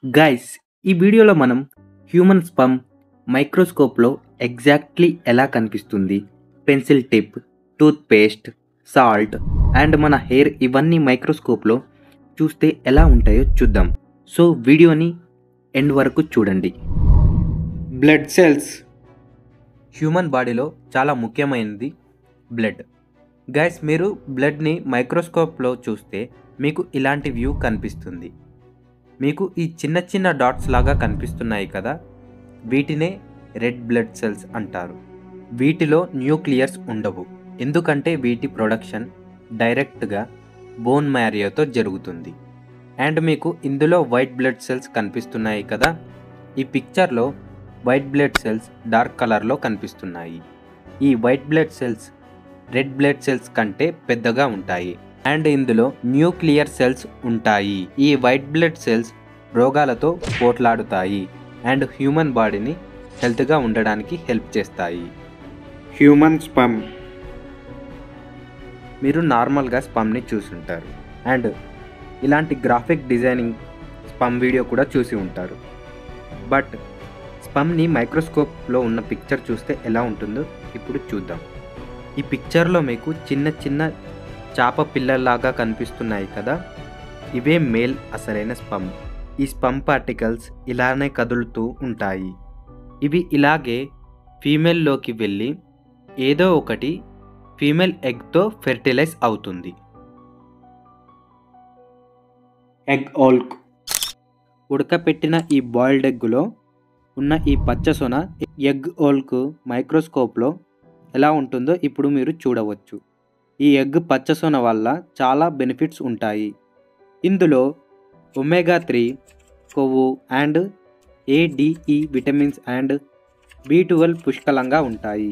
Guys, ఈ వీడియోలో మనం హ్యూమన్ స్పర్మ్ మైక్రోస్కోప్లో ఎగ్జాక్ట్లీ ఎలా కనిపిస్తుంది, pencil tip, tooth paste, salt and మన హెయిర్ ఇవన్నీ మైక్రోస్కోప్లో చూస్తే ఎలా ఉంటాయో చూద్దాం. సో వీడియోని ఎండ్ వరకు చూడండి. Blood cells. హ్యూమన్ బాడీలో చాలా ముఖ్యమైనది బ్లడ్. గైస్, మీరు బ్లడ్ని మైక్రోస్కోప్లో చూస్తే మీకు ఇలాంటి వ్యూ కనిపిస్తుంది. మీకు ఈ చిన్న చిన్న డాట్స్ లాగా కనిపిస్తున్నాయి కదా, వీటినే రెడ్ బ్లడ్ సెల్స్ అంటారు. వీటిలో న్యూక్లియస్ ఉండవు, ఎందుకంటే వీటి ప్రొడక్షన్ డైరెక్ట్గా బోన్ మ్యారియోతో జరుగుతుంది. అండ్ మీకు ఇందులో వైట్ బ్లడ్ సెల్స్ కనిపిస్తున్నాయి కదా, ఈ పిక్చర్లో వైట్ బ్లడ్ సెల్స్ డార్క్ కలర్లో కనిపిస్తున్నాయి. ఈ white blood cells red blood cells కంటే పెద్దగా ఉంటాయి అండ్ ఇందులో న్యూక్లియర్ సెల్స్ ఉంటాయి. ఈ వైట్ బ్లడ్ సెల్స్ రోగాలతో పోట్లాడుతాయి అండ్ హ్యూమన్ బాడీని హెల్త్గా ఉండడానికి హెల్ప్ చేస్తాయి. Human sperm. మీరు నార్మల్గా స్పమ్ని చూసుంటారు అండ్ ఇలాంటి గ్రాఫిక్ డిజైనింగ్ స్పమ్ వీడియో కూడా చూసి ఉంటారు. బట్ స్పమ్ని మైక్రోస్కోప్లో ఉన్న పిక్చర్ చూస్తే ఎలా ఉంటుందో ఇప్పుడు చూద్దాం. ఈ పిక్చర్లో మీకు చిన్న చిన్న చేప పిల్లల్లాగా కనిపిస్తున్నాయి కదా, ఇవే మేల్ అసలైన స్పమ్. ఈ స్పమ్ పార్టికల్స్ ఇలానే కదులుతూ ఉంటాయి. ఇవి ఇలాగే ఫీమేల్లోకి వెళ్ళి ఏదో ఒకటి ఫీమేల్ ఎగ్తో ఫెర్టిలైజ్ అవుతుంది. Egg yolk. ఉడకపెట్టిన ఈ బాయిల్డ్ ఎగ్గులో ఉన్న ఈ పచ్చసొన ఎగ్ ఓల్క్ మైక్రోస్కోప్లో ఎలా ఉంటుందో ఇప్పుడు మీరు చూడవచ్చు. ఈ ఎగ్ పచ్చసొన వల్ల చాలా బెనిఫిట్స్ ఉంటాయి. ఇందులో ఒమేగా 3 కొవ్వు and ADE vitamins and B12 పుష్కలంగా ఉంటాయి.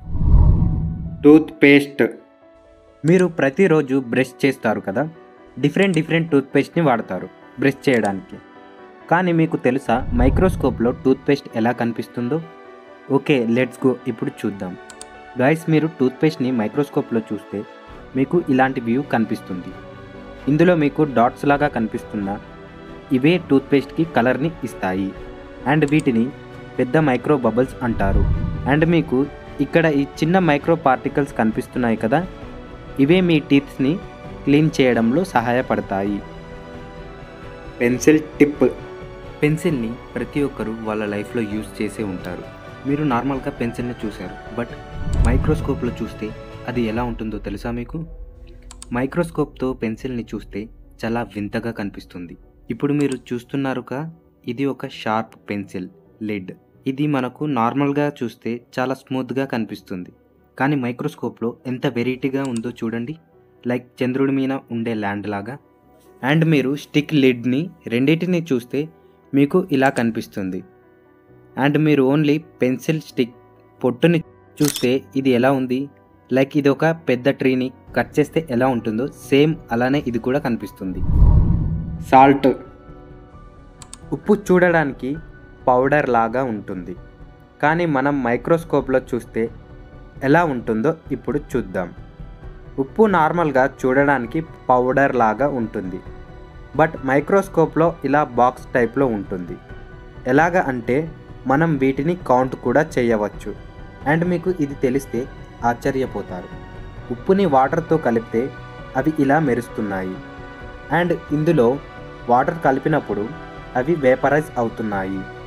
Tooth paste. మీరు ప్రతిరోజు బ్రష్ చేస్తారు కదా, డిఫరెంట్ టూత్ పేస్ట్ని వాడతారు బ్రష్ చేయడానికి. కానీ మీకు తెలుసా మైక్రోస్కోప్లో టూత్ పేస్ట్ ఎలా కనిపిస్తుందో? ఓకే, లెట్స్ గో, ఇప్పుడు చూద్దాం. గైస్, మీరు టూత్ పేస్ట్ని మైక్రోస్కోప్లో చూస్తే మీకు ఇలాంటి వ్యూ కనిపిస్తుంది. ఇందులో మీకు డాట్స్ లాగా కనిపిస్తున్న ఇవే టూత్ పేస్ట్కి కలర్ని ఇస్తాయి అండ్ వీటిని పెద్ద మైక్రో బబుల్స్ అంటారు. అండ్ మీకు ఇక్కడ ఈ చిన్న మైక్రో పార్టికల్స్ కనిపిస్తున్నాయి కదా, ఇవే మీ టీత్స్ని క్లీన్ చేయడంలో సహాయపడతాయి. Pencil tip. పెన్సిల్ని ప్రతి ఒక్కరు వాళ్ళ లైఫ్లో యూజ్ చేసే ఉంటారు. మీరు నార్మల్గా పెన్సిల్ని చూశారు, బట్ మైక్రోస్కోప్లో చూస్తే అది ఎలా ఉంటుందో తెలుసా మీకు? మైక్రోస్కోప్తో పెన్సిల్ని చూస్తే చాలా వింతగా కనిపిస్తుంది. ఇప్పుడు మీరు చూస్తున్నారుగా, ఇది ఒక షార్ప్ పెన్సిల్ లిడ్. ఇది మనకు నార్మల్గా చూస్తే చాలా స్మూత్గా కనిపిస్తుంది, కానీ మైక్రోస్కోప్లో ఎంత వెరైటీగా ఉందో చూడండి, లైక్ చంద్రుడి మీద ఉండే ల్యాండ్ లాగా. అండ్ మీరు స్టిక్ లిడ్ని రెండింటిని చూస్తే మీకు ఇలా కనిపిస్తుంది. అండ్ మీరు ఓన్లీ పెన్సిల్ స్టిక్ పొట్టుని చూస్తే ఇది ఎలా ఉంది, లైక్ ఇది ఒక పెద్ద ట్రీని కట్ చేస్తే ఎలా ఉంటుందో సేమ్ అలానే ఇది కూడా కనిపిస్తుంది. సాల్ట్. ఉప్పు చూడడానికి పౌడర్ లాగా ఉంటుంది, కానీ మనం మైక్రోస్కోప్లో చూస్తే ఎలా ఉంటుందో ఇప్పుడు చూద్దాం. ఉప్పు నార్మల్గా చూడడానికి పౌడర్ లాగా ఉంటుంది, బట్ మైక్రోస్కోప్లో ఇలా బాక్స్ టైప్లో ఉంటుంది. ఎలాగ అంటే మనం వీటిని కౌంట్ కూడా చేయవచ్చు. అండ్ మీకు ఇది తెలిస్తే ఆశ్చర్యపోతారు. ఉప్పుని వాటర్తో కలిపితే అవి ఇలా మెరుస్తున్నాయి అండ్ ఇందులో వాటర్ కలిపినప్పుడు అవి వేపరైజ్ అవుతున్నాయి.